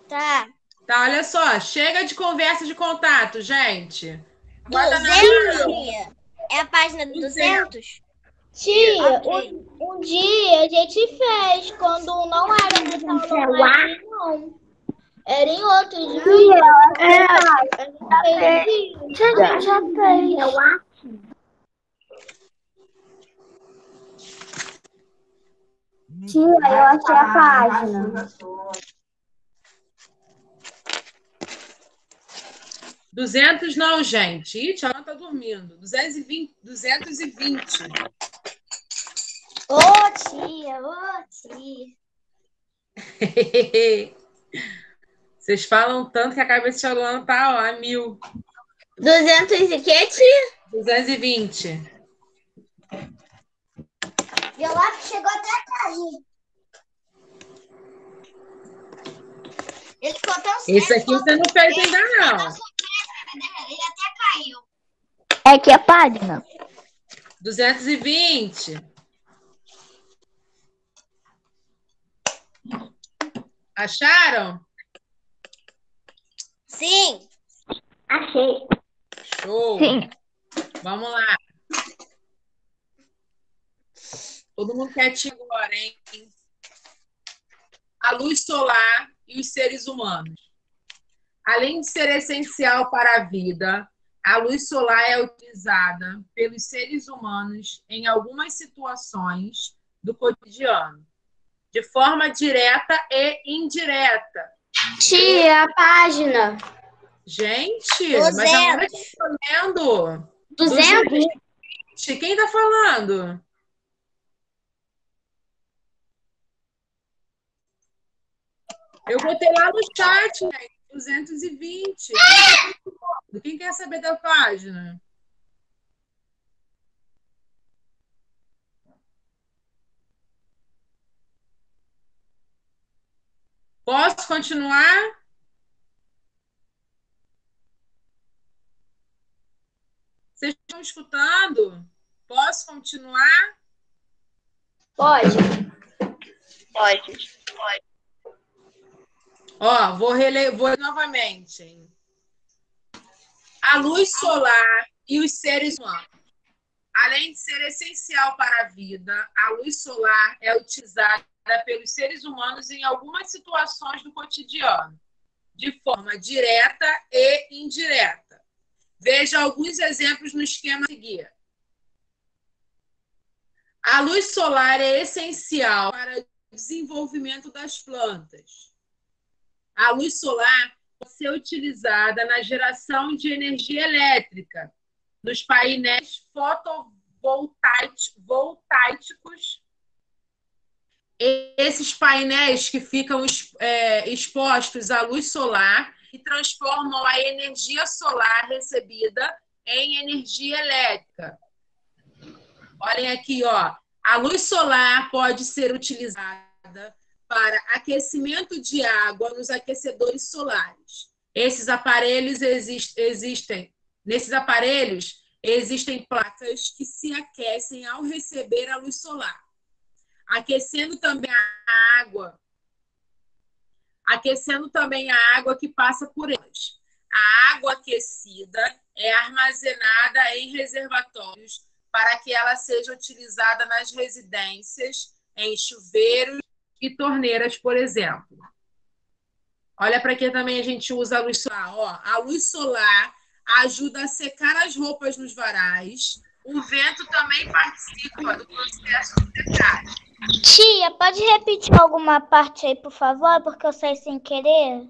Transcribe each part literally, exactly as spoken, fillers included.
Tá. Tá, olha só. Chega de conversa de contato, gente. Bota na duzentos, ação. tia. É a página do duzentos. duzentos? Tia, Ok. um, um dia a gente fez, quando não era nessa aula online, não. Era em outro dia. É, A gente fez um dia. a gente já fez. Tia, eu achei a página. duzentos não, gente. Ih, tia, ela tá dormindo. duzentos e vinte. duzentos e vinte. Ô, tia, ô, tia. Vocês falam tanto que a cabeça de Luana tá, ó, a mil. duzentos e quê, tia? duzentos e vinte. Meu lápis chegou até a cair. Ele ficou tão Esse aqui você não fez ainda, não. Ele até caiu. É que a página. duzentos e vinte. Acharam? Sim. Achei. Show. Sim. Vamos lá. Todo mundo quietinho agora, hein? A luz solar e os seres humanos. Além de ser essencial para a vida, a luz solar é utilizada pelos seres humanos em algumas situações do cotidiano, de forma direta e indireta. Tia, a página. Gente, mas agora que eu estou lendo. duzentos. Quem está falando? Eu botei lá no chat, né? duzentos e vinte. Quem quer saber da página? Posso continuar? Vocês estão escutando? Posso continuar? Pode. Pode. Ó, vou reler, vou ler novamente. Hein? A luz solar e os seres humanos. Além de ser essencial para a vida, a luz solar é utilizada pelos seres humanos em algumas situações do cotidiano, de forma direta e indireta. Veja alguns exemplos no esquema a seguir. A luz solar é essencial para o desenvolvimento das plantas. A luz solar pode ser utilizada na geração de energia elétrica, nos painéis fotovoltaicos. Esses painéis que ficam é, expostos à luz solar e transformam a energia solar recebida em energia elétrica. Olhem aqui, ó. A luz solar pode ser utilizada para aquecimento de água nos aquecedores solares. Esses aparelhos exist, existem. Nesses aparelhos existem placas que se aquecem ao receber a luz solar, aquecendo também a água, aquecendo também a água que passa por elas. A água aquecida é armazenada em reservatórios para que ela seja utilizada nas residências, em chuveiros e torneiras, por exemplo. Olha para que também a gente usa a luz solar. Ó, a luz solar ajuda a secar as roupas nos varais. O vento também participa do processo de secagem. Tia, pode repetir alguma parte aí, por favor? Porque eu saí sem querer.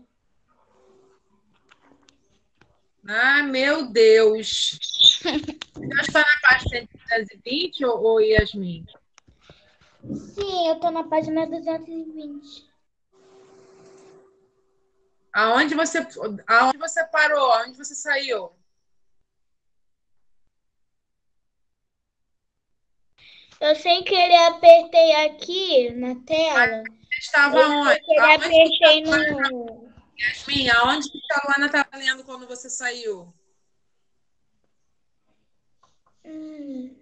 Ah, meu Deus. Você está na página duzentos e vinte, ou, ou Yasmin? Sim, eu tô na página duzentos e vinte. Aonde você, aonde você parou? Aonde você saiu? Eu sem querer apertei aqui na tela. Você estava Eu onde? sem querer Aonde apertei no... Yasmin, aonde que a Luana estava lendo quando você saiu? Hum.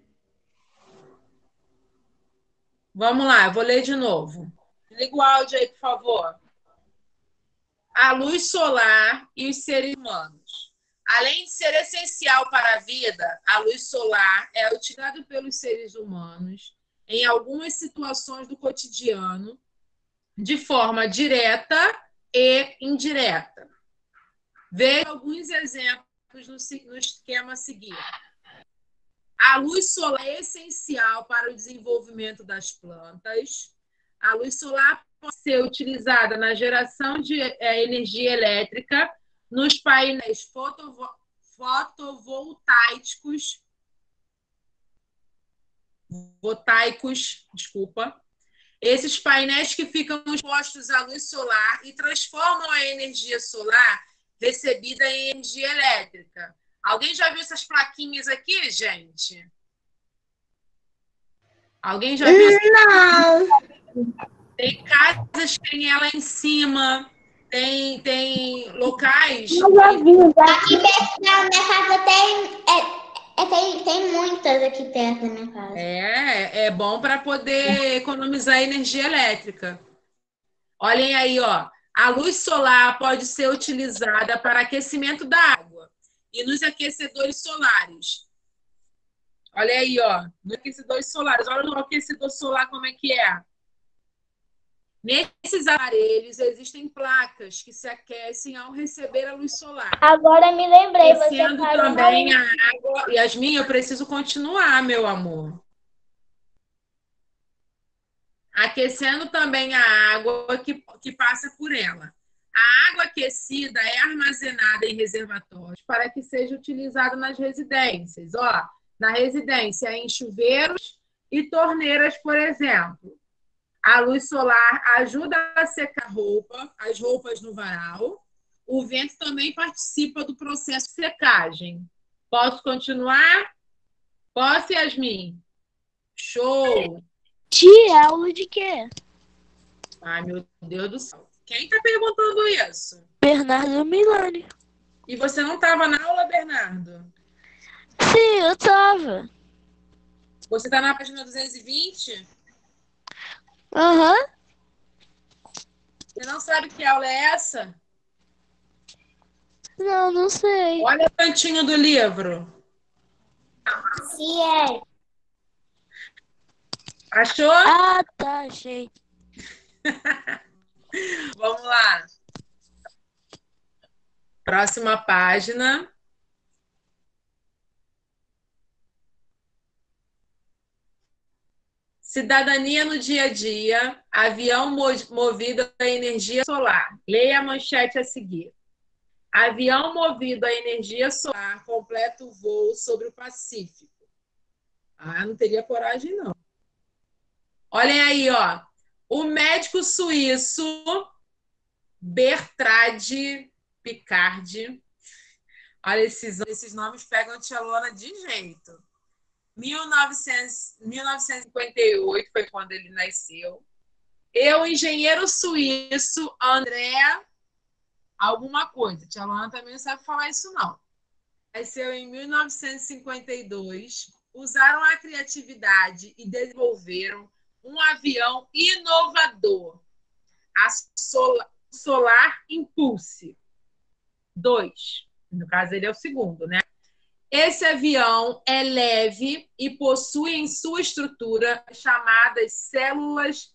Vamos lá, eu vou ler de novo. Liga o áudio aí, por favor. a luz solar e os seres humanos. Além de ser essencial para a vida, a luz solar é utilizada pelos seres humanos em algumas situações do cotidiano, de forma direta e indireta. Veja alguns exemplos no, no esquema a seguir. A luz solar é essencial para o desenvolvimento das plantas. A luz solar pode ser utilizada na geração de é, energia elétrica nos painéis fotovo fotovoltaicos, voltaicos, desculpa. Esses painéis que ficam expostos à luz solar e transformam a energia solar recebida em energia elétrica. Alguém já viu essas plaquinhas aqui, gente? Aqui já viu? Não. Tem casas que tem ela em cima, tem, tem locais. Eu já vi, já. Aqui perto da minha casa tem, é, é, tem, tem muitas aqui perto da minha casa. É, é bom para poder economizar energia elétrica. Olhem aí, ó. A luz solar pode ser utilizada para aquecimento da água e nos aquecedores solares. Olha aí, ó. Nos aquecedores solares. Olha no aquecedor solar como é que é. Nesses aparelhos existem placas que se aquecem ao receber a luz solar. Agora me lembrei, você Aquecendo parou também na... a água. Yasmin, eu preciso continuar, meu amor. Aquecendo também a água que, que passa por ela. A água aquecida é armazenada em reservatórios para que seja utilizada nas residências. Ó, na residência, em chuveiros e torneiras, por exemplo. A luz solar ajuda a secar roupa, as roupas no varal. O vento também participa do processo de secagem. Posso continuar? Posso, Yasmin? Show! Tia, aula de quê? Ai, meu Deus do céu. Quem está perguntando isso? Bernardo Milani. E você não estava na aula, Bernardo? Sim, eu tava. Você está na página duzentos e vinte? Aham. Você não sabe que aula é essa? Não, não sei. Olha o cantinho do livro. Se é. Achou? Ah, tá, achei. Vamos lá. Próxima página. Cidadania no dia a dia, avião movido a energia solar. Leia a manchete a seguir. Avião movido a energia solar completa o voo sobre o Pacífico. Ah, não teria coragem, não. Olhem aí, ó. O médico suíço Bertrand Piccard. Olha, esses, esses nomes pegam a tia Luana de jeito. mil novecentos, mil novecentos e cinquenta e oito foi quando ele nasceu. E o engenheiro suíço André alguma coisa. Tia Luana também não sabe falar isso, não. Nasceu em mil novecentos e cinquenta e dois. Usaram a criatividade e desenvolveram um avião inovador. A Solar, Solar Impulse. Dois. No caso, ele é o segundo, né? Esse avião é leve e possui em sua estrutura chamadas células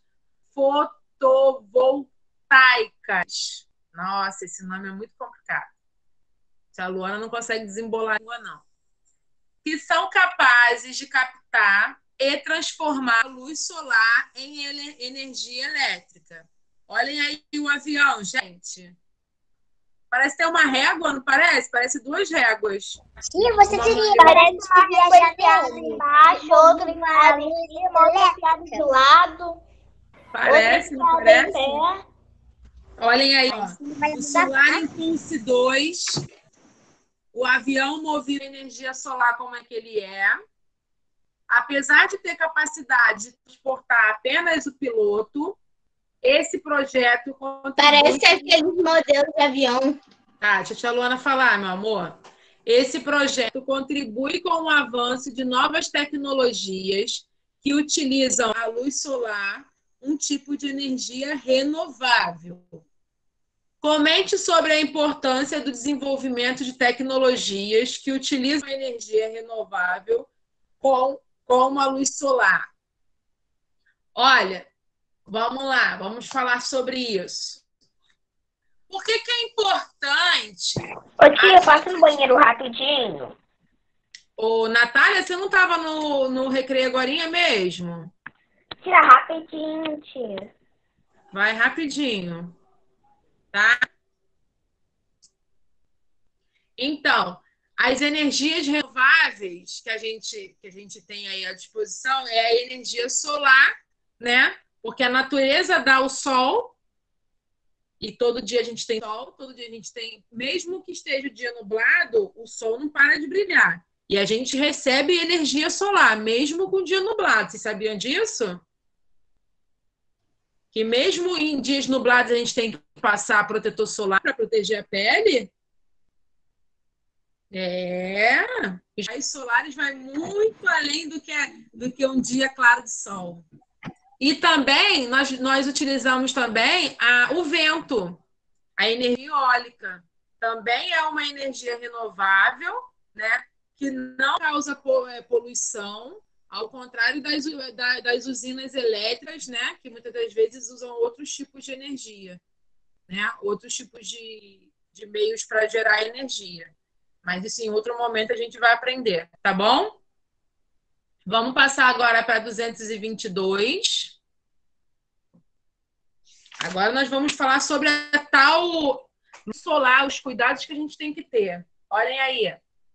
fotovoltaicas. Nossa, esse nome é muito complicado. A Luana não consegue desembolar a língua, não. Que são capazes de captar e transformar a luz solar em energia elétrica. Olhem aí o avião, gente. Parece ter uma régua, não parece? Parece duas réguas. Sim, você teria. Parece que viajar de embaixo, outro enfiado em cima, outro enfiado de lado. Parece, não parece? Olhem aí, ó. O Solar Impulse dois, o avião movido a energia solar como é que ele é. Apesar de ter capacidade de transportar apenas o piloto, esse projeto... Parece aqueles modelos de avião. Ah, deixa a tia Luana falar, meu amor. Esse projeto contribui com o avanço de novas tecnologias que utilizam a luz solar, um tipo de energia renovável. Comente sobre a importância do desenvolvimento de tecnologias que utilizam a energia renovável com, como a luz solar. Olha, vamos lá, vamos falar sobre isso. Por que que é importante... Ô tia, passa no banheiro rapidinho. Ô, Natália, você não estava no, no recreio agorinha mesmo? Tira rapidinho, tia. Vai rapidinho, tá? Então, as energias renováveis que a gente, que a gente tem aí à disposição é a energia solar, né? Porque a natureza dá o sol, e todo dia a gente tem sol, todo dia a gente tem, mesmo que esteja o dia nublado, o sol não para de brilhar. E a gente recebe energia solar, mesmo com o dia nublado. Vocês sabiam disso? Que mesmo em dias nublados a gente tem que passar protetor solar para proteger a pele? É, os raios solares vai muito além do que, é, do que um dia claro de sol. E também, nós, nós utilizamos também a, o vento, a energia eólica. Também é uma energia renovável, né, que não causa poluição, ao contrário das, das usinas elétricas, né, que muitas das vezes usam outros tipos de energia, né, outros tipos de, de meios para gerar energia. Mas isso em outro momento a gente vai aprender, tá bom? Vamos passar agora para duzentos e vinte e dois. Agora nós vamos falar sobre a tal luz solar, os cuidados que a gente tem que ter. Olhem aí.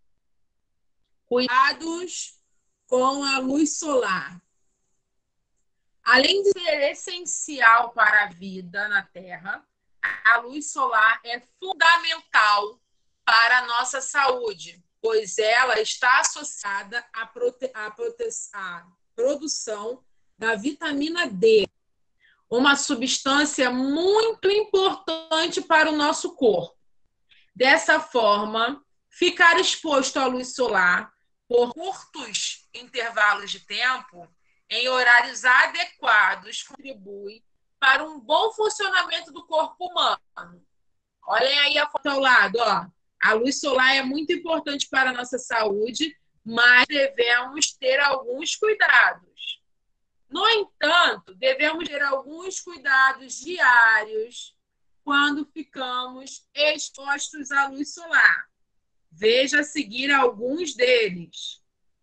Cuidados com a luz solar. Além de ser essencial para a vida na Terra, a luz solar é fundamental para a nossa saúde, pois ela está associada à, prote... à, prote... à produção da vitamina D, uma substância muito importante para o nosso corpo. Dessa forma, ficar exposto à luz solar por curtos intervalos de tempo, em horários adequados, contribui para um bom funcionamento do corpo humano. Olhem aí a foto ao lado, ó. A luz solar é muito importante para a nossa saúde, mas devemos ter alguns cuidados. No entanto, devemos ter alguns cuidados diários quando ficamos expostos à luz solar. Veja a seguir alguns deles.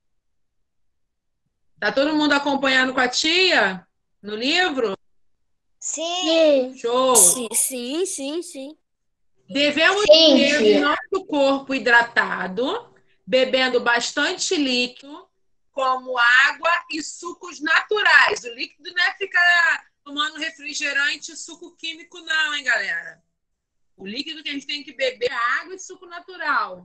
Tá todo mundo acompanhando com a tia no livro? Sim. Show! Sim, sim, sim, sim. Devemos Sim, ter tia. o nosso corpo hidratado, bebendo bastante líquido, como água e sucos naturais. O líquido não é ficar tomando refrigerante e suco químico, não, hein, galera? O líquido que a gente tem que beber é água e suco natural.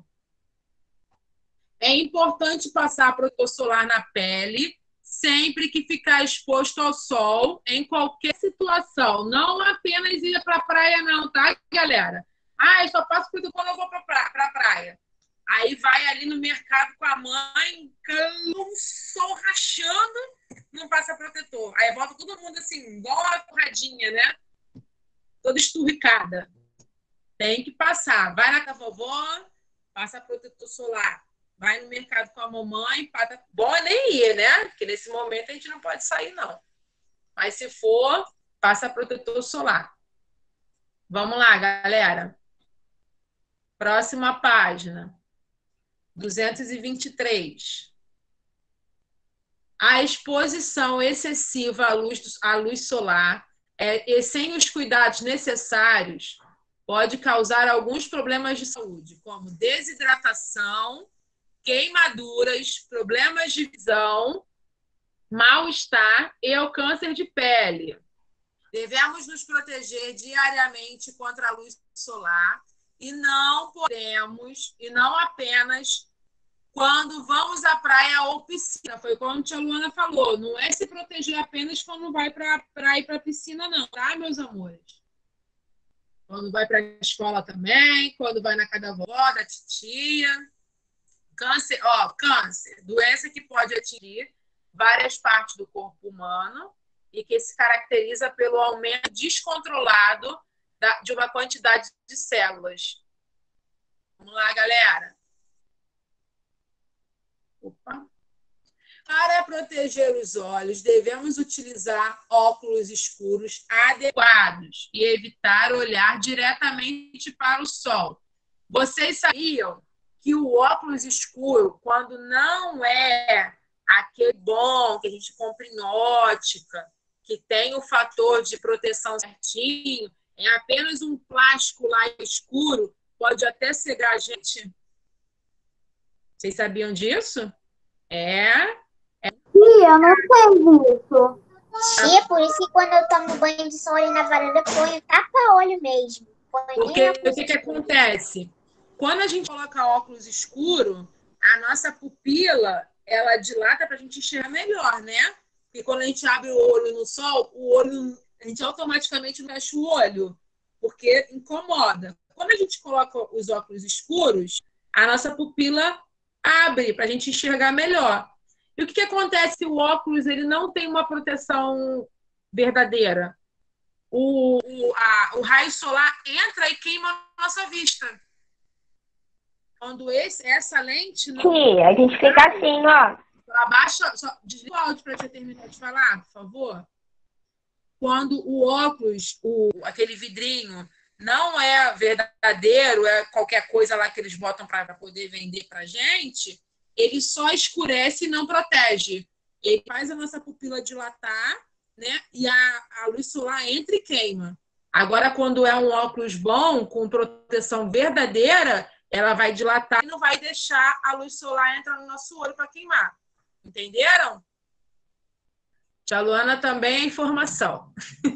É importante passar protetor solar na pele sempre que ficar exposto ao sol, em qualquer situação. Não apenas ir para a praia, não, tá, galera? Ah, eu só passo protetor quando eu vou para pra, a praia. Aí vai ali no mercado com a mãe, um sol rachando, não passa protetor. Aí volta todo mundo assim, igual uma porradinha, né? Toda esturricada. Tem que passar. Vai na casa da vovó, passa protetor solar. Vai no mercado com a mamãe, passa... Bom é nem ir, né? Porque nesse momento a gente não pode sair, não. Mas se for, passa protetor solar. Vamos lá, galera. Próxima página. duzentos e vinte e três. A exposição excessiva à luz, à luz solar é, e sem os cuidados necessários pode causar alguns problemas de saúde, como desidratação, queimaduras, problemas de visão, mal-estar e o câncer de pele. Devemos nos proteger diariamente contra a luz solar e não podemos, e não apenas quando vamos à praia ou piscina. Foi como a tia Luana falou, não é se proteger apenas quando vai para ir para a piscina, não, tá, meus amores? Quando vai para a escola também, quando vai na casa da avó, da titia. Câncer, ó, câncer, doença que pode atingir várias partes do corpo humano e que se caracteriza pelo aumento descontrolado de uma quantidade de células. Vamos lá, galera. Opa. Para proteger os olhos, devemos utilizar óculos escuros adequados e evitar olhar diretamente para o sol. Vocês sabiam que o óculos escuro, quando não é aquele bom que a gente compra em ótica, que tem o fator de proteção certinho, é apenas um plástico lá escuro, pode até cegar a gente? Vocês sabiam disso? É... Tia, eu não sei disso. Tia, por isso que quando eu tomo banho de sol ali na varanda, eu ponho tapa-olho mesmo. Ponho Porque nem o que, que acontece? Quando a gente coloca óculos escuro, a nossa pupila, ela dilata para a gente enxergar melhor, né? Porque quando a gente abre o olho no sol, o olho, a gente automaticamente mexe o olho, porque incomoda. Quando a gente coloca os óculos escuros, a nossa pupila abre para a gente enxergar melhor. E o que, que acontece se o óculos ele não tem uma proteção verdadeira? O, o, a, o raio solar entra e queima a nossa vista. Quando esse, essa lente... Não... Tia, a gente fica assim, ó. Abaixa, só, desliga o áudio para você terminar de falar, por favor. Quando o óculos, o, aquele vidrinho, não é verdadeiro, é qualquer coisa lá que eles botam para poder vender para gente, ele só escurece e não protege. Ele faz a nossa pupila dilatar, né? E a, a luz solar entra e queima. Agora, quando é um óculos bom, com proteção verdadeira, ela vai dilatar e não vai deixar a luz solar entrar no nosso olho para queimar. Entenderam? Tia Luana também é informação.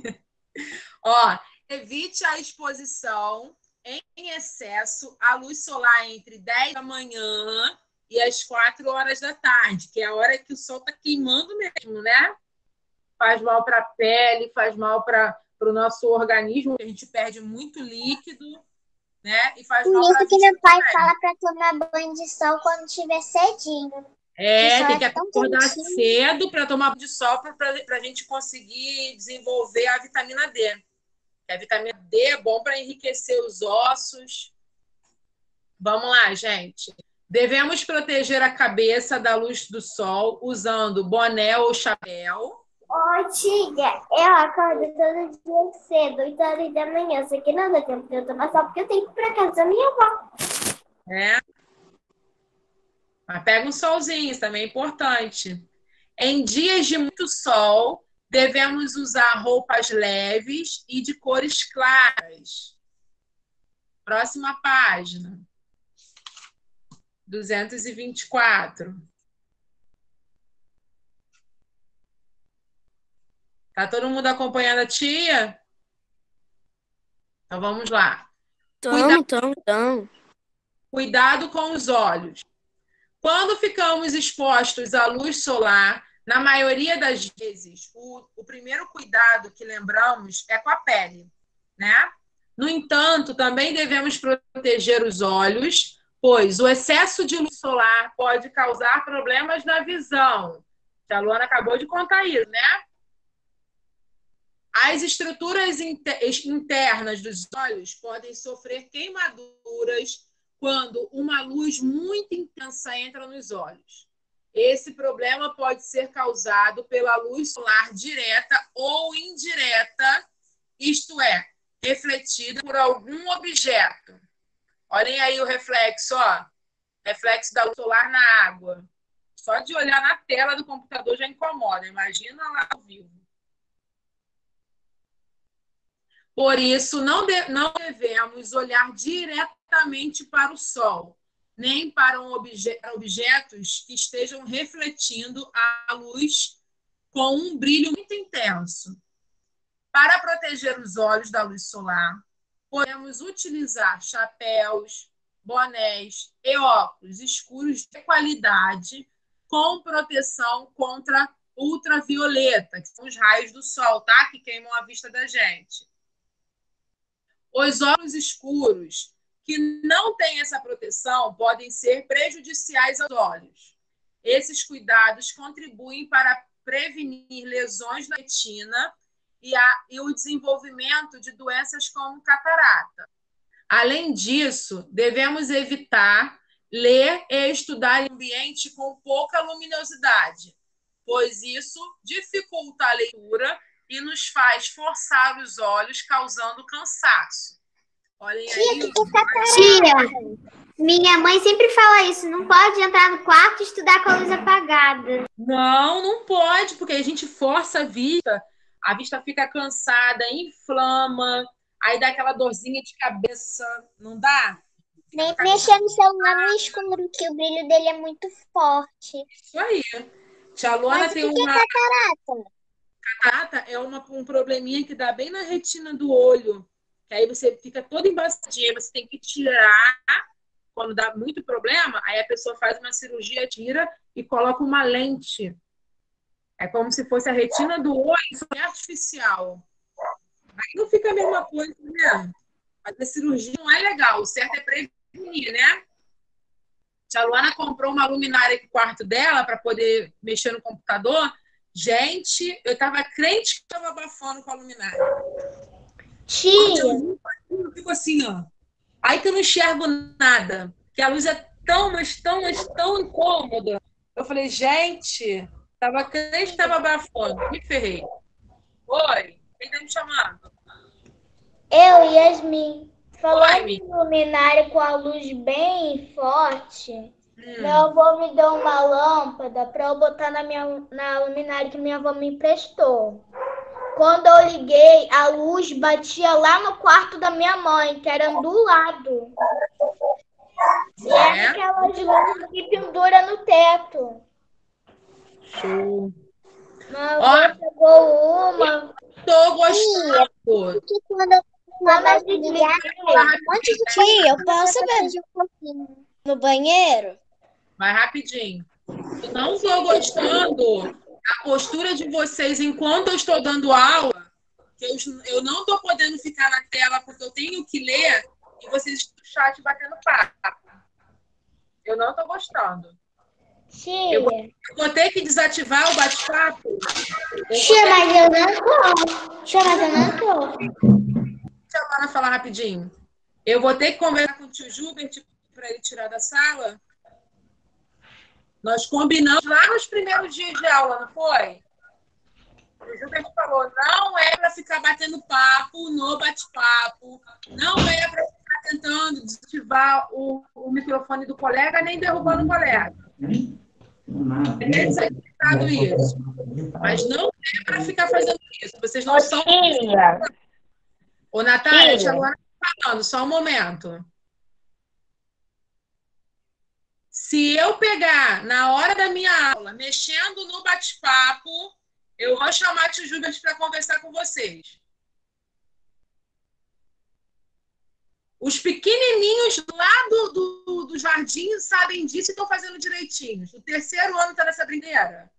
Ó, evite a exposição em excesso à luz solar entre dez da manhã e as quatro horas da tarde, que é a hora que o sol está queimando mesmo, né? Faz mal para a pele, faz mal para o nosso organismo, a gente perde muito líquido, né? E faz mal para a Isso que vista meu pai também. fala para tomar banho de sol quando estiver cedinho. É, O sol tem é que tão acordar quentinho. cedo para tomar banho de sol para a gente conseguir desenvolver a vitamina D. A vitamina D é bom para enriquecer os ossos. Vamos lá, gente. Devemos proteger a cabeça da luz do sol usando boné ou chapéu. Ô, tia, eu acordo todo dia cedo, oito horas da manhã. Só que não dá tempo de eu tomar sol, porque eu tenho que ir pra casa da minha avó. É. Mas pega um solzinho, isso também é importante. Em dias de muito sol, devemos usar roupas leves e de cores claras. Próxima página. duzentos e vinte e quatro. Tá todo mundo acompanhando a tia? Então vamos lá. Tamo, tamo, tamo. Cuidado com os olhos. Quando ficamos expostos à luz solar, na maioria das vezes, o, o primeiro cuidado que lembramos é com a pele, né? No entanto, também devemos proteger os olhos, pois o excesso de luz solar pode causar problemas na visão. A Luana acabou de contar isso, né? As estruturas internas dos olhos podem sofrer queimaduras quando uma luz muito intensa entra nos olhos. Esse problema pode ser causado pela luz solar direta ou indireta, isto é, refletida por algum objeto. Olhem aí o reflexo, ó. Reflexo da luz solar na água. Só de olhar na tela do computador já incomoda. Imagina lá ao vivo. Por isso, não, de, não devemos olhar diretamente para o sol, nem para um obje, objetos que estejam refletindo a luz com um brilho muito intenso. Para proteger os olhos da luz solar, podemos utilizar chapéus, bonés e óculos escuros de qualidade com proteção contra ultravioleta, que são os raios do sol, tá? Que queimam a vista da gente. Os óculos escuros que não têm essa proteção podem ser prejudiciais aos olhos. Esses cuidados contribuem para prevenir lesões na retina e, a, e o desenvolvimento de doenças como catarata. Além disso, devemos evitar ler e estudar em ambiente com pouca luminosidade, pois isso dificulta a leitura e nos faz forçar os olhos, causando cansaço. Olhem aí. Tia, minha mãe sempre fala isso, não pode entrar no quarto e estudar com a luz apagada. Não, não pode, porque a gente força a vista, a vista fica cansada, inflama, aí dá aquela dorzinha de cabeça, não dá? Nem mexer no celular no escuro, que o brilho dele é muito forte. Isso aí. Tia Luana Mas o tem que que é uma... catarata? Catarata é uma, um probleminha que dá bem na retina do olho, que aí você fica toda embaçadinha, você tem que tirar, quando dá muito problema, aí a pessoa faz uma cirurgia, tira e coloca uma lente. É como se fosse a retina do olho, só que é artificial. Aí não fica a mesma coisa, né? Mas a cirurgia não é legal, o certo é prevenir, né? Tia Luana comprou uma luminária pro quarto dela para poder mexer no computador. Gente, eu tava crente que tava abafando com a luminária. Tia, Eu fico assim, ó. Aí que eu não enxergo nada. Que a luz é tão, mas tão, mas tão incômoda. Eu falei, gente, tava crente que tava abafando. Me ferrei. Oi, quem tá me chamando? eu e Yasmin, falando Oi, em luminária com a luz bem forte, Hum. meu avô me deu uma lâmpada para eu botar na, minha, na luminária que minha avó me emprestou. Quando eu liguei, a luz batia lá no quarto da minha mãe, que era do lado. E é É? aquelas luzes que pendura no teto. Show. Meu Ó. avô pegou uma. Tô gostando. Que quando eu quando eu desliguei, um monte de tia, eu posso ver um pouquinho no banheiro? Vai rapidinho. Eu não estou gostando da postura de vocês enquanto eu estou dando aula. Que eu, eu não estou podendo ficar na tela porque eu tenho que ler e vocês no chat batendo papo. Eu não estou gostando. Tia, Eu vou, eu vou ter que desativar o bate-papo. Tia, mas eu não tô. Tia, mas eu não tô. Deixa a Luana falar rapidinho. Eu vou ter que conversar com o tio Gilbert para ele tirar da sala. Nós combinamos lá nos primeiros dias de aula, não foi? O Gilbert falou, não é para ficar batendo papo no bate-papo, não é para ficar tentando desativar o, o microfone do colega, nem derrubando o colega. Ele é desacreditado isso. Mas não é para ficar fazendo isso. Vocês não Ô, são... tia, Ô, Natália, Tia. a Luana tá falando, só um momento. Se eu pegar na hora da minha aula, mexendo no bate-papo, eu vou chamar a tio Gilbert para conversar com vocês. Os pequenininhos lá do, do, do jardim sabem disso e estão fazendo direitinho. O terceiro ano está nessa brincadeira.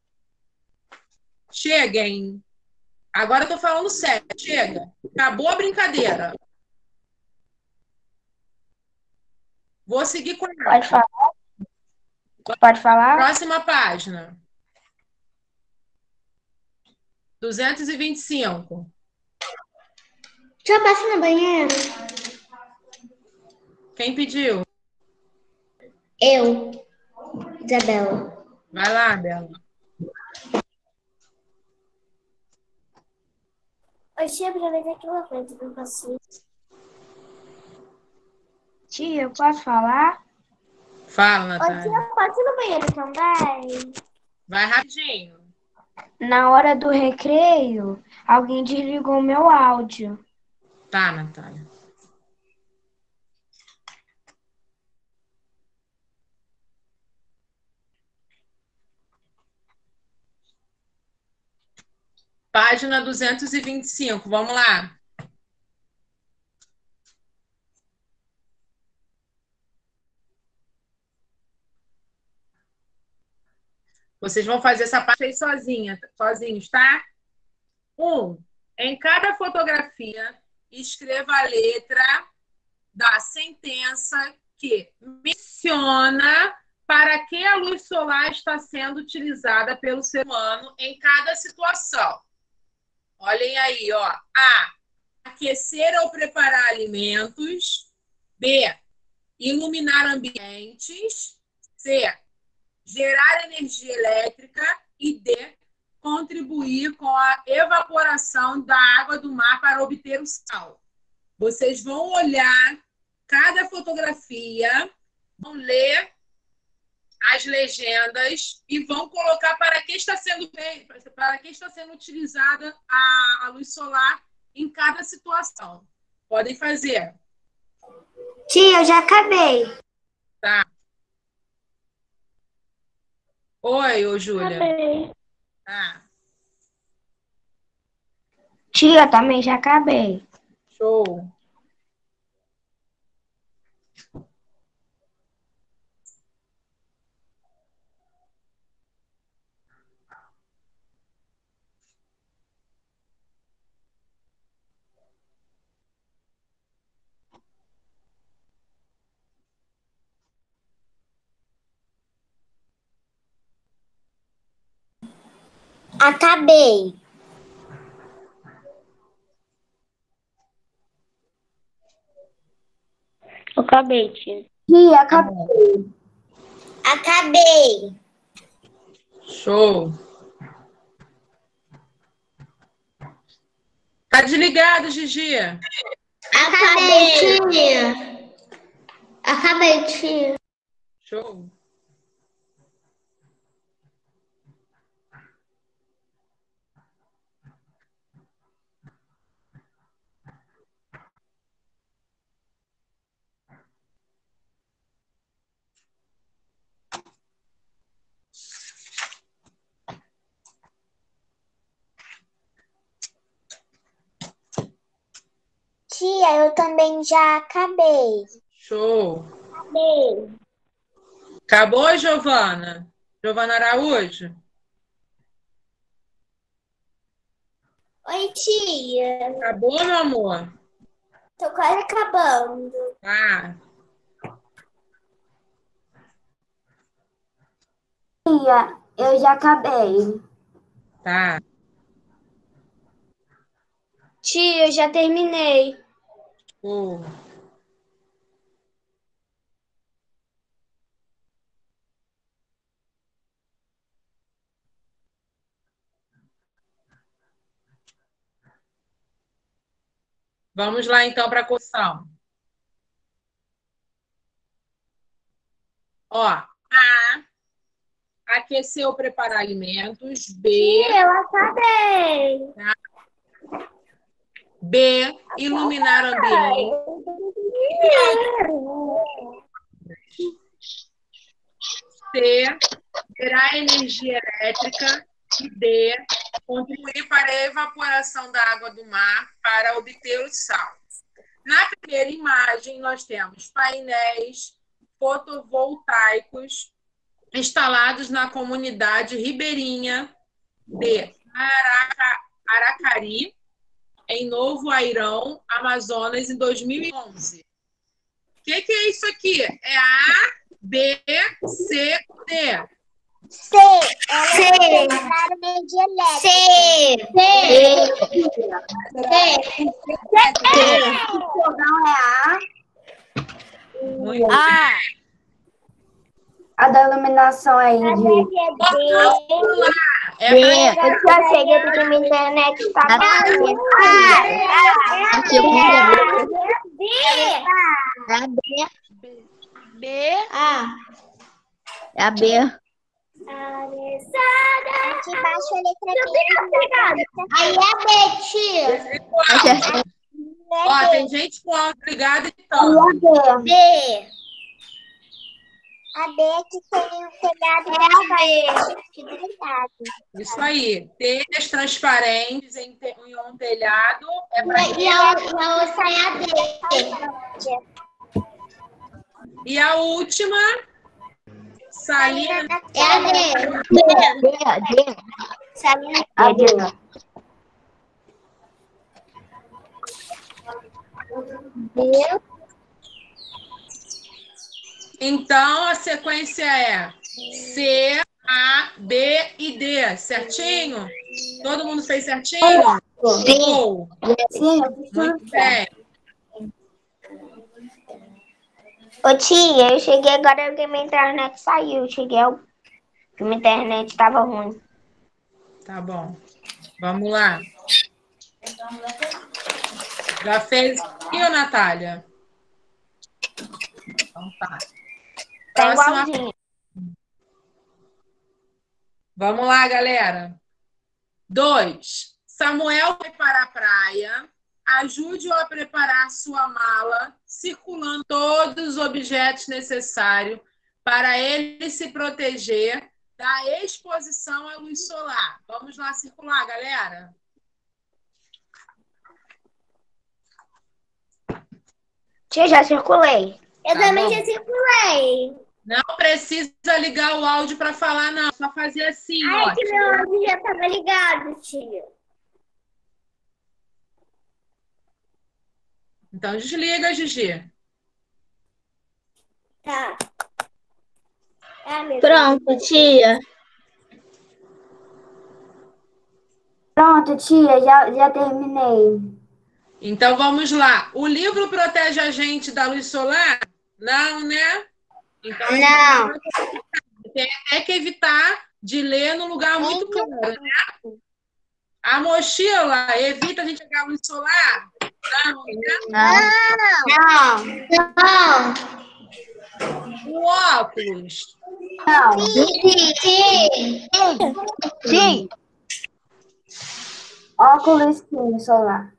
Cheguem. Agora eu tô falando sério. Chega. Acabou a brincadeira. Vou seguir com ela. pode falar? Pode falar? Próxima página. duzentos e vinte e cinco. Deixa eu passar no banheiro. Quem pediu? Eu, Isabela. Vai lá, Bela. Oi, tia, aproveita aqui uma frente que eu faço. Tia, eu posso falar? Fala, Oi, Natália. tia, posso ir no banheiro também? Vai rapidinho. Na hora do recreio, alguém desligou o meu áudio. Tá, Natália. Página duzentos e vinte e cinco. Vamos lá. Vocês vão fazer essa parte aí sozinha, sozinhos, tá? Um, em cada fotografia, escreva a letra da sentença que menciona para que a luz solar está sendo utilizada pelo ser humano em cada situação. Olhem aí, ó. A. Aquecer ou preparar alimentos. B. Iluminar ambientes. C. Gerar energia elétrica. E D. Contribuir com a evaporação da água do mar para obter o sal. Vocês vão olhar cada fotografia, vão ler as legendas e vão colocar para que está sendo para que está sendo utilizada a, a luz solar em cada situação. Podem fazer. Tia, eu já acabei. Tá. Oi, ô Júlia. Acabei. Tá. Tia, também já acabei. Show. Acabei. Eu acabei, tia. Tia, acabei. Acabei. Show. Tá desligado, Gigi. Acabei, tia. Acabei, tia. Show. Tia, eu também já acabei. Show. Acabei. Acabou, Giovana? Giovana Araújo? Oi, tia. Acabou, meu amor? Tô quase acabando. Ah, Tia, eu já acabei. tá. Tia, eu já terminei. Show. Vamos lá, então, para a correção. Ó, A. Aquecer ou preparar alimentos. B. Eu acabei. B. Iluminar ambiente. C. Gerar energia elétrica. E D. Contribuir para a evaporação da água do mar para obter o sal. Na primeira imagem, nós temos painéis fotovoltaicos instalados na comunidade ribeirinha de Araca, Aracari, em Novo Airão, Amazonas, em dois mil e onze. O que, que é isso aqui? É A, B, C, D. C. C. Energia elétrica. C. C. C. Não é A. Muito Ah, A da iluminação aí de... É mais... Eu só sei que eu tenho minha internet tá ruim. É a B. B. Ah. É a B. Aqui embaixo a letra B. Aí é B, tia. Acertei. Ó, tem gente com áudio ligado então. B. A B é que tem um telhado transparente. Isso aí. Telhas transparentes em, te... em um telhado é para... E a outra é a D. E a última, salina... É a D. D, D. Salina. A D. D. Então, a sequência é C, A, B e D, certinho? Todo mundo fez certinho? Show. Sim, eu fiz Muito tudo certo. bem. Ô tia, eu cheguei agora porque minha internet saiu. Cheguei ao... porque minha internet estava ruim. Tá bom. Vamos lá. Já fez aqui, ô Natália? Então tá. Tá Próxima. igualzinho. Vamos lá, galera. Dois. Samuel vai para a praia. Ajude-o a preparar sua mala, circulando todos os objetos necessários para ele se proteger da exposição à luz solar. Vamos lá circular, galera. Tia, já circulei. Eu Tá também bom. já circulei. Não precisa ligar o áudio para falar, não. Só fazer assim, ó. Ai, que meu áudio já estava ligado, tia. Então desliga, Gigi. Tá. Ah, meu Pronto, tia. Pronto, tia, já, já terminei. Então vamos lá. O livro protege a gente da luz solar? Não, né? Então a Não. gente tem até que evitar de ler num lugar muito claro, né? A mochila evita a gente pegar a luz solar? Não, né? Não. Não. Não. O óculos? Não. Sim, sim. Sim. Óculos sim, solar.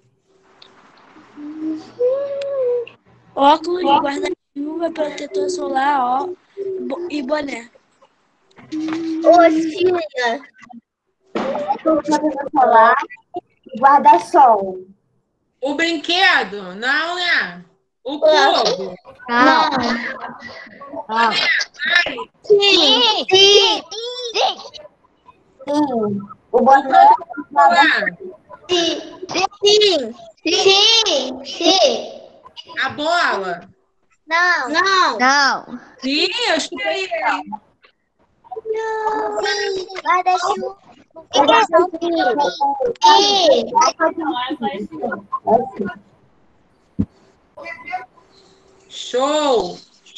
Óculos, guarda-chuva, protetor solar, ó, bo- e boné. Ô, tia. Protetor solar e guarda-sol. O brinquedo? Não, né? O cubo? Não. Não. Sim. Sim. Sim. O botão Solar? Sim. Sim, sim. A bola? Não. Não. Não. Sim, eu escutei. Guarda-chuva. Show!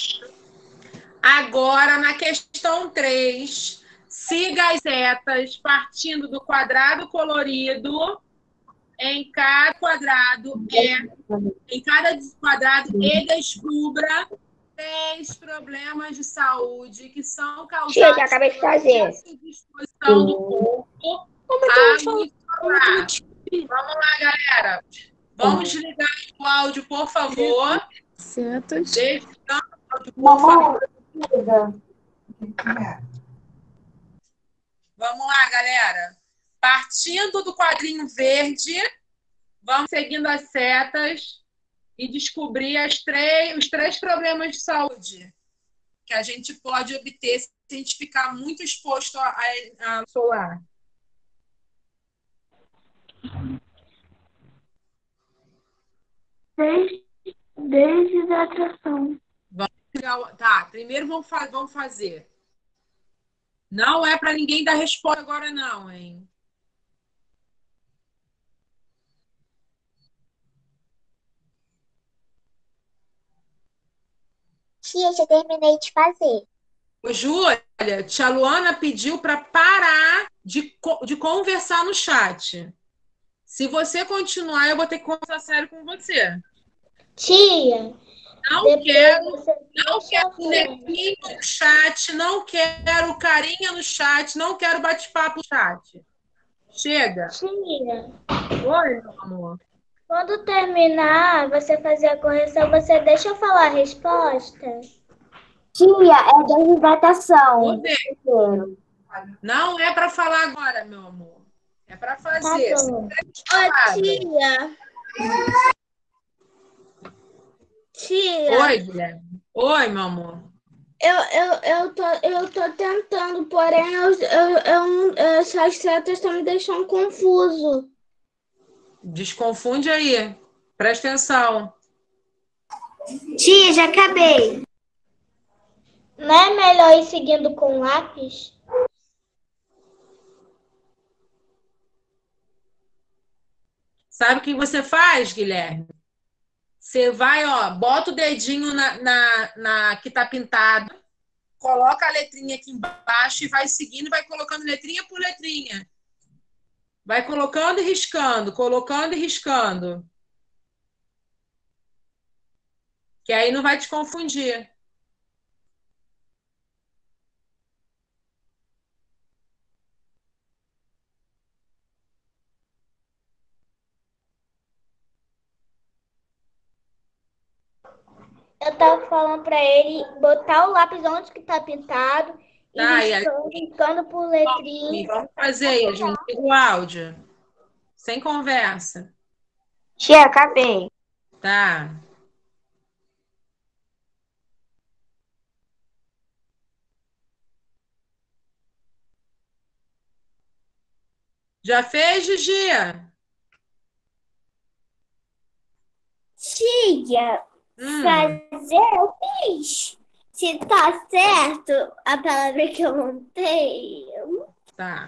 Agora, na questão três, siga as setas partindo do quadrado colorido em cada quadrado é em cada quadrado e descubra três problemas de saúde que são causados Tia, já acabei de fazer. pela disposição do corpo à luz solar. Vamos lá, galera. Vamos desligar o áudio, por favor. Setas. Desligando o áudio, por favor. Vamos lá, galera. Partindo do quadrinho verde, vamos seguindo as setas e descobrir as três, os três problemas de saúde que a gente pode obter se a gente ficar muito exposto à à luz solar. Desidratação. Tá, primeiro vamos, fa vamos fazer. Não é para ninguém dar resposta agora, não, hein? Tia, já terminei de fazer. Ô, Júlia, tia Luana pediu para parar de, co de conversar no chat. Se você continuar, eu vou ter que conversar sério com você. Tia. Não Depois quero, você não deixa quero eu ver. bonequinho no chat, não quero carinha no chat, não quero bate-papo no chat. Chega. Tia. Oi, meu amor. Quando terminar, você fazer a correção, você deixa eu falar a resposta? Tia, é desidratação. Vou ver. Não é para falar agora, meu amor. É para fazer. Tá bom. Ô, tia. Tia, Oi, Guilherme. Oi, meu amor. eu, eu, eu, tô, eu tô tentando, porém eu, eu, eu, não- essas setas estão me deixando confuso. Desconfunde aí. Presta atenção. Tia, já acabei. Não é melhor ir seguindo com lápis? Sabe o que você faz, Guilherme? Você vai, ó, bota o dedinho na, na, na que tá pintado, coloca a letrinha aqui embaixo e vai seguindo, vai colocando letrinha por letrinha. Vai colocando e riscando, colocando e riscando. Que aí não vai te confundir. Eu tava falando pra ele botar o lápis onde que tá pintado e Tá, e aí, riscando, riscando por letrinha. vamos fazer, Yasmin. Liga o áudio. Sem conversa. Tia, acabei. Tá. Já fez, Gigi? Tia, Hum, fazer eu fiz. Se tá certo a palavra que eu montei. tá.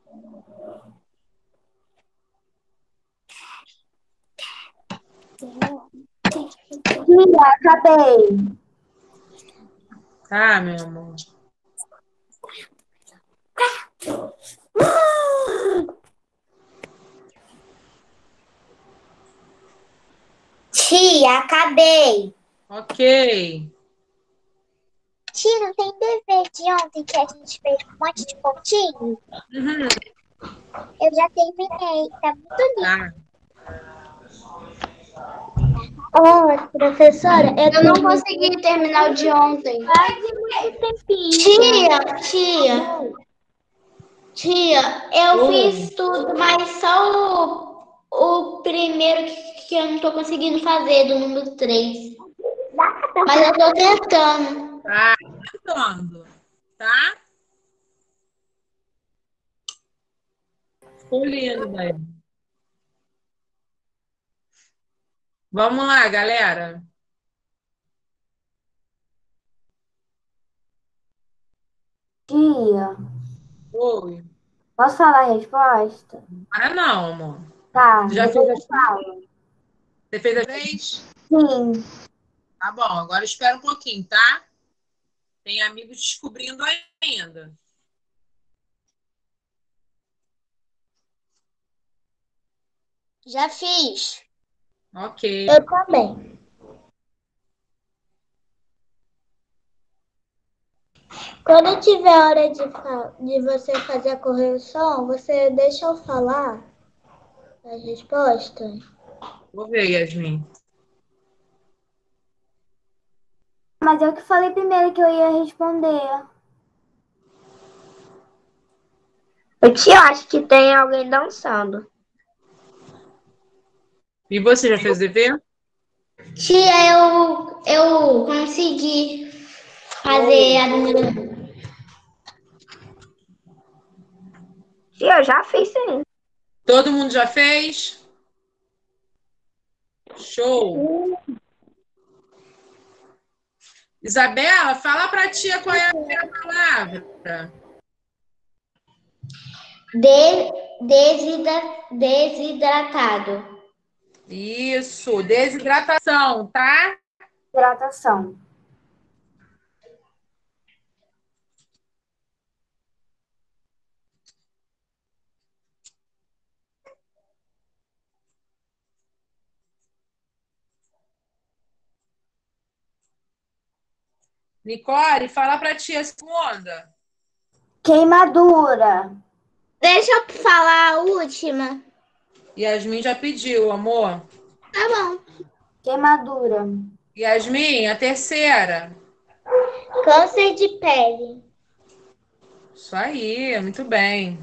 Tia, acabei. Tá, meu amor. Tia, acabei. Ok. Tia, não tem dever de ontem que a gente fez um monte de pontinho? Uhum, Eu já terminei, tá muito lindo. tá. Ô, professora, eu, Eu não consegui terminar o de ontem. Tia, tia, tia, eu Oi. fiz tudo, mas só o, o primeiro que, que eu não tô conseguindo fazer, do número três. Mas eu tô tentando. Tá, tentando. Tá? Ficou lindo daí. Vamos lá, galera. Tia, Oi. posso falar a resposta? Ah, não, amor. Tá, Já depois fez eu falo. Você fez as três? Sim. Tá bom, agora espera um pouquinho, tá? Tem amigos descobrindo ainda. Já fiz. Ok. eu também. Quando tiver hora de, fa- de você fazer a correção, você deixa eu falar as respostas. Vou ver, Yasmin. Mas eu que falei primeiro que eu ia responder. Eu tia, acho que tem alguém dançando. E você já fez o dever? Tia, eu, eu consegui fazer a número. Tia, eu já fiz sim. Todo mundo já fez? Show. Isabela, fala pra tia qual é a primeira palavra. De, desidra, desidratado. Isso, desidratação, tá? Hidratação. Nicole, fala pra tia a segunda. Queimadura. Deixa eu falar a última. Yasmin já pediu, amor. Tá bom. Queimadura. Yasmin, a terceira. Câncer de pele. Isso aí, muito bem.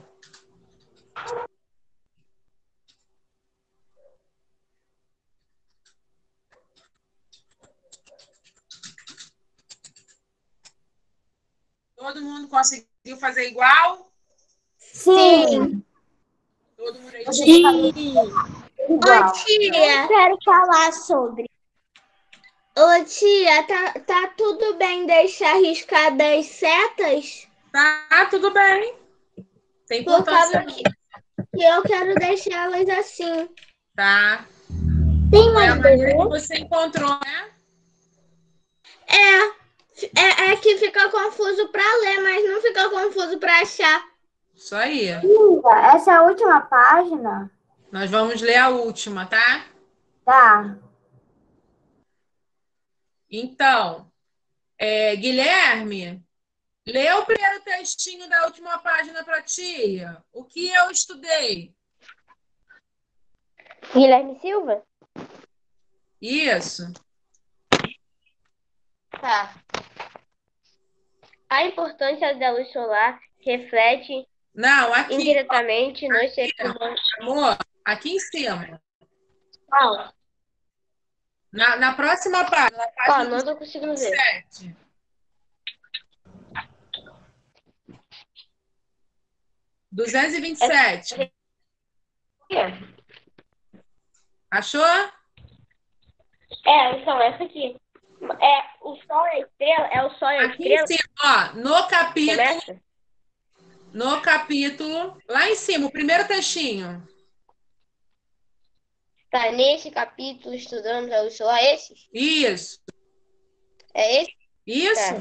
Todo mundo conseguiu fazer igual? Sim. Todo mundo aí? Igual. Ô, tia. Eu quero falar sobre. Ô, tia, tá, tá tudo bem deixar riscadas as setas? Tá, tudo bem. Tem Por importância. causa que, que eu quero deixá-las assim. tá? Tem Foi a mais maneira que desenho? você encontrou, né? É. É, é que fica confuso para ler, mas não fica confuso para achar. Isso aí. Essa é a última página? Nós vamos ler a última, tá? Tá. Então, é, Guilherme, lê o primeiro textinho da última página para tia. O que eu estudei? Guilherme Silva? Isso. Tá. A importância da luz solar reflete Não, aqui, indiretamente nos seres humanos. amor, aqui em cima. Qual? Na, na próxima página, na Qual? página Não tô conseguindo ver. sete. duzentos e vinte e sete. Achou? É, então, essa aqui. É, o sol e a estrela, é o sol e a Aqui em estrela. cima, ó, no capítulo, Começa? no capítulo, lá em cima, o primeiro textinho. Tá, nesse capítulo estudamos a luz solar, esse? Isso. É esse? Isso.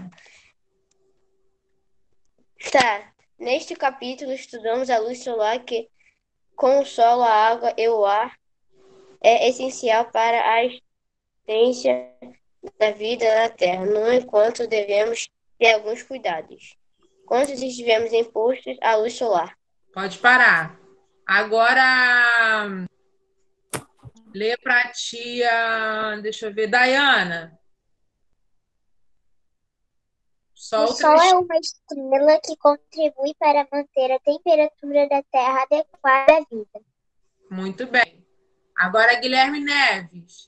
Tá. Neste capítulo estudamos a luz solar que, com o sol, a água e o ar, é essencial para a existência da vida na Terra. No entanto, devemos ter alguns cuidados quando estivermos expostos à luz solar. Pode parar. Agora, lê pra tia, deixa eu ver, Dayana. Só O o Sol é trechinho. uma estrela que contribui para manter a temperatura da Terra adequada à vida. Muito bem. Agora, Guilherme Neves.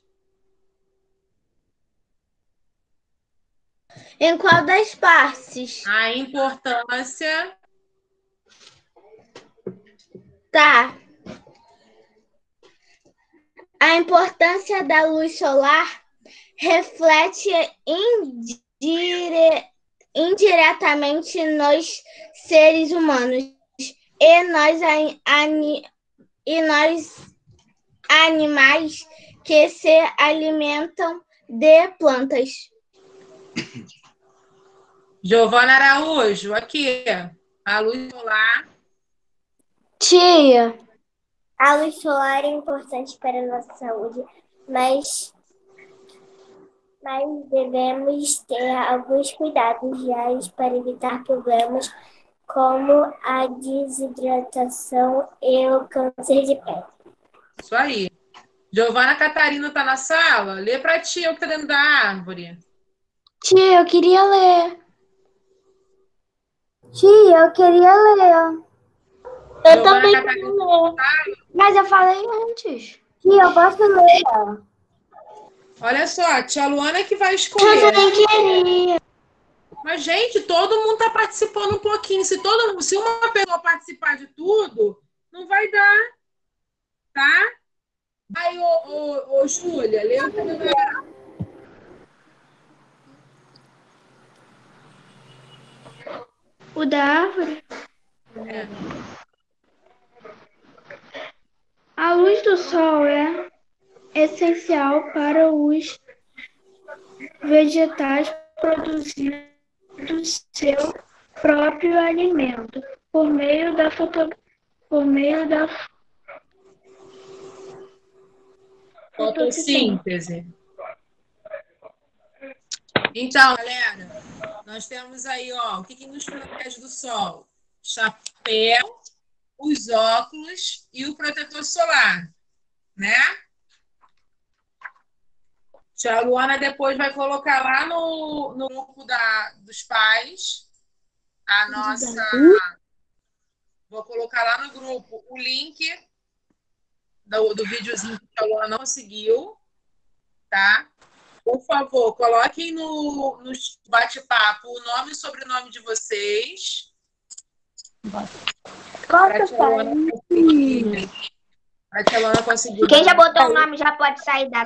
Em qual das partes? A importância. Tá. A importância da luz solar reflete indire... indiretamente nos seres humanos e nós, ani... e nós animais que se alimentam de plantas. Giovana Araújo, aqui. A luz solar. Tia. A luz solar é importante para a nossa saúde, mas, mas devemos ter alguns cuidados diários para evitar problemas como a desidratação e o câncer de pele. Isso aí. Giovana Catarina tá na sala? Lê pra tia o que tá dentro da árvore. Tia, eu queria ler. Tia, eu queria ler. Eu Giovana também Catarina quero ler. Mas eu falei antes. Tia, eu posso ler. Olha só, tia Luana que vai Eu escolher. também queria. Mas, gente, todo mundo tá participando um pouquinho. Se, todo, se uma pessoa participar de tudo, não vai dar. Tá? Aí, ô, ô, ô Júlia, lê o que tá dentro da árvore. O da árvore? É. A luz do sol é essencial para os vegetais produzirem seu próprio alimento por meio da foto... por meio da Fotossíntese. Então, galera, nós temos aí, ó, o que, que nos protege do sol? Chapéu, os óculos e o protetor solar, né? Tia Luana depois vai colocar lá no, no grupo da, dos pais a nossa... Vou colocar lá no grupo o link do, do videozinho que a Luana não conseguiu, tá? Por favor, coloquem no, no bate-papo o nome e sobrenome de vocês. Para a tia Luana conseguir. Para a tia Luana conseguir. Quem já botou o nome já pode sair da